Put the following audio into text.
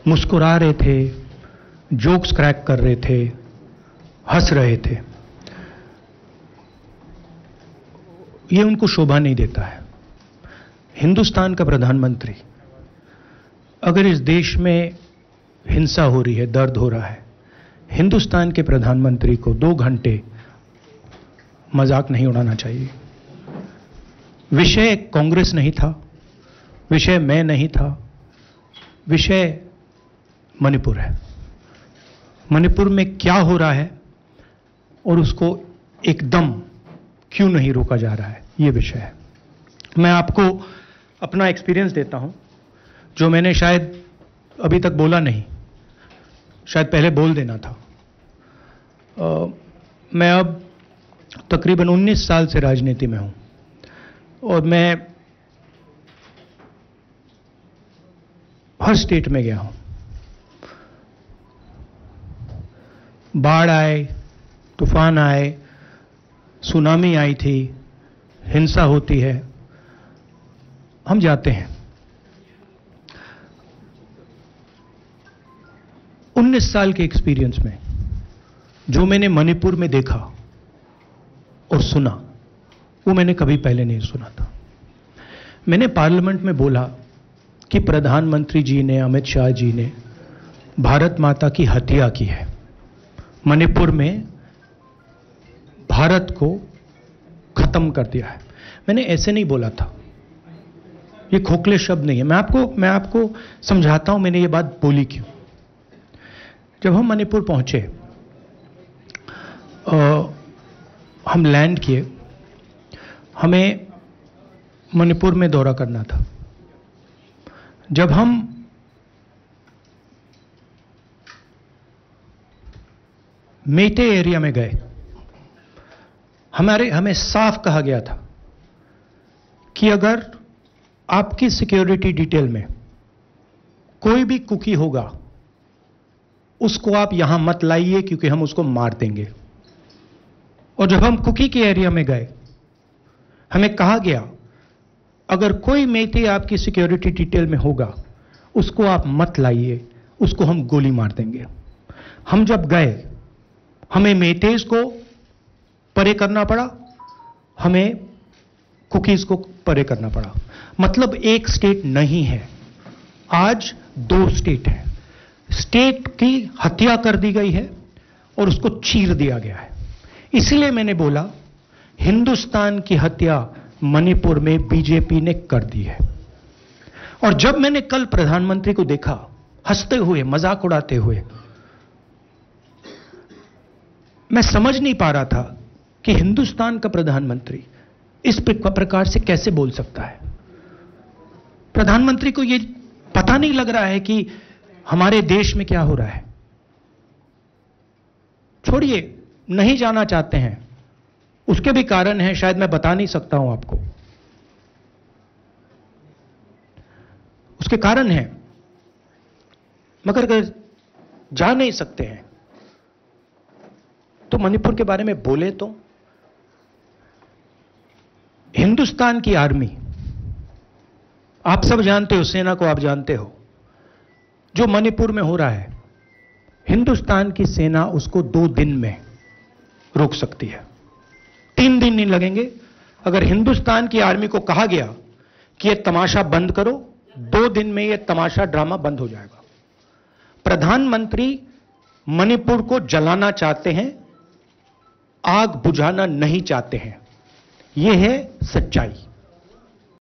मुस्कुरा रहे थे, जोक्स क्रैक कर रहे थे, हंस रहे थे। ये उनको शोभा नहीं देता है। हिंदुस्तान का प्रधानमंत्री, अगर इस देश में हिंसा हो रही है, दर्द हो रहा है, हिंदुस्तान के प्रधानमंत्री को 2 घंटे मजाक नहीं उड़ाना चाहिए। विषय कांग्रेस नहीं था, विषय मैं नहीं था, विषय मणिपुर है। मणिपुर में क्या हो रहा है और उसको एकदम क्यों नहीं रोका जा रहा है, यह विषय है। मैं आपको अपना एक्सपीरियंस देता हूं, जो मैंने शायद अभी तक बोला नहीं, शायद पहले बोल देना था। मैं अब तकरीबन 19 साल से राजनीति में हूं और मैं हर स्टेट में गया हूं। बाढ़ आए, तूफान आए, सुनामी आई थी, हिंसा होती है, हम जाते हैं। 19 साल के एक्सपीरियंस में जो मैंने मणिपुर में देखा और सुना, वो मैंने कभी पहले नहीं सुना था। मैंने पार्लियामेंट में बोला कि प्रधानमंत्री जी ने, अमित शाह जी ने भारत माता की हत्या की है। मणिपुर में भारत को खत्म कर दिया है। मैंने ऐसे नहीं बोला था, ये खोखले शब्द नहीं है। मैं आपको समझाता हूं मैंने ये बात बोली क्यों। जब हम मणिपुर पहुंचे, हम लैंड किए, हमें मणिपुर में दौरा करना था। जब हम मेटे एरिया में गए, हमें साफ कहा गया था कि अगर आपकी सिक्योरिटी डिटेल में कोई भी कुकी होगा, उसको आप यहां मत लाइए क्योंकि हम उसको मार देंगे। और जब हम कुकी के एरिया में गए, हमें कहा गया अगर कोई मेटे आपकी सिक्योरिटी डिटेल में होगा, उसको आप मत लाइए, उसको हम गोली मार देंगे। हम जब गए, हमें मेटेज को परे करना पड़ा, हमें कुकीज को परे करना पड़ा। मतलब एक स्टेट नहीं है, आज 2 स्टेट है। स्टेट की हत्या कर दी गई है और उसको चीर दिया गया है। इसलिए मैंने बोला हिंदुस्तान की हत्या मणिपुर में बीजेपी ने कर दी है। और जब मैंने कल प्रधानमंत्री को देखा हंसते हुए, मजाक उड़ाते हुए, मैं समझ नहीं पा रहा था कि हिंदुस्तान का प्रधानमंत्री इस प्रकार से कैसे बोल सकता है। प्रधानमंत्री को यह पता नहीं लग रहा है कि हमारे देश में क्या हो रहा है। छोड़िए, नहीं जाना चाहते हैं, उसके भी कारण है, शायद मैं बता नहीं सकता हूं आपको, उसके कारण है। मगर अगर जा नहीं सकते हैं तो मणिपुर के बारे में बोले तो। हिंदुस्तान की आर्मी, आप सब जानते हो, सेना को आप जानते हो, जो मणिपुर में हो रहा है, हिंदुस्तान की सेना उसको 2 दिन में रोक सकती है। 3 दिन नहीं लगेंगे। अगर हिंदुस्तान की आर्मी को कहा गया कि यह तमाशा बंद करो, 2 दिन में यह तमाशा, ड्रामा बंद हो जाएगा। प्रधानमंत्री मणिपुर को जलाना चाहते हैं, आग बुझाना नहीं चाहते हैं। यह है सच्चाई।